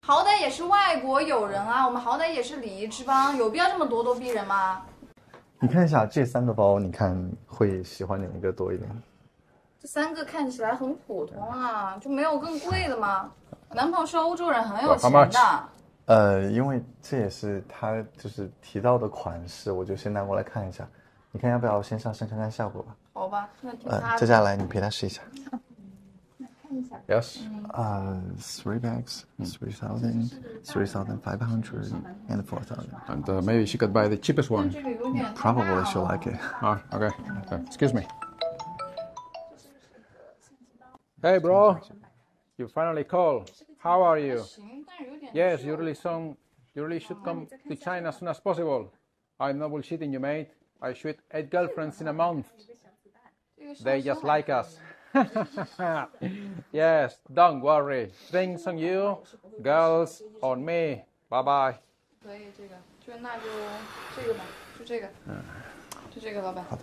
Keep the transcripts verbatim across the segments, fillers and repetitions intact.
好歹也是外国友人啊，我们好歹也是礼仪之邦，有必要这么咄咄逼人吗？ 你看一下这三个包，你看会喜欢哪一个多一点？ 这三个看起来很普通啊，就没有更贵的吗？我男朋友是欧洲人，很有钱的。 呃，因为这也是他就是提到的款式，我就先拿过来看一下。你看要不要先上身看看效果吧？ 好吧，那听他的。 呃，接下来你陪他试一下。 Yes. Uh, three bags, three thousand, three thousand five hundred, and four thousand. And uh, maybe she could buy the cheapest one. Probably she'll like it. Ah, okay. okay. Excuse me. Hey, bro. You finally called. How are you? Yes, you really sound. You really should come to China as soon as possible. I'm not bullshitting you, mate. I shoot eight girlfriends in a month. They just like us. Yes, don't worry. Things on you, girls on me. Bye bye. 可以，这个就那就这个吧，就这个，就这个，老板。好的。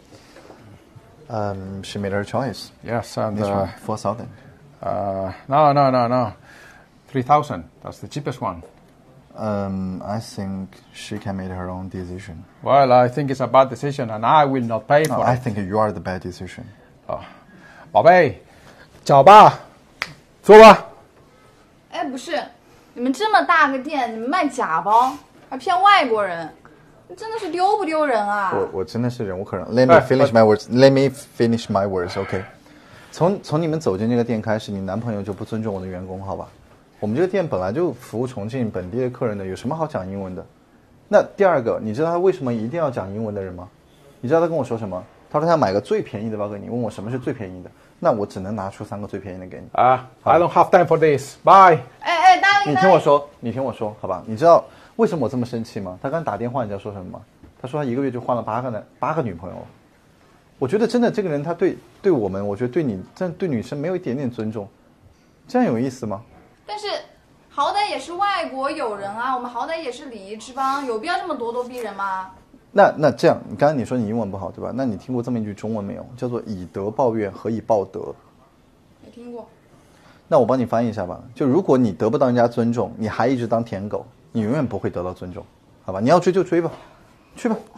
Um, she made her choice. Yes, and This uh, one, four thousand. uh, no, no, no, no. Three thousand. That's the cheapest one. Um, I think she can make her own decision. Well, I think it's a bad decision, and I will not pay for No, I it. think you are the bad decision. 哦，宝贝，找吧，坐吧。 哎，不是，你们这么大个店，你们卖假包，还骗外国人，真的是丢不丢人啊？ 我我真的是忍无可忍。Let me finish my words. Let me finish my words. OK. 从从你们走进这个店开始，你男朋友就不尊重我的员工，好吧？我们这个店本来就服务重庆本地的客人的，有什么好讲英文的？那第二个，你知道他为什么一定要讲英文的人吗？你知道他跟我说什么？他说他买个最便宜的包给你，问我什么是最便宜的，那我只能拿出三个最便宜的给你。 啊、uh, ，I don't have time for this. Bye. 哎哎，答应你听我说，你听我说，好吧？你知道为什么我这么生气吗？他刚打电话，你知道说什么吗？他说他一个月就换了八个男八个女朋友了。我觉得真的这个人他对对我们，我觉得对你，真对女生没有一点点尊重，这样有意思吗？ 但是好歹也是外国友人啊，我们好歹也是礼仪之邦，有必要这么咄咄逼人吗？ 那那这样，你刚刚你说你英文不好对吧？那你听过这么一句中文没有？叫做以德报怨，何以报德？ 没听过。 那我帮你翻译一下吧。就如果你得不到人家尊重，你还一直当舔狗，你永远不会得到尊重，好吧？你要追就追吧，去吧。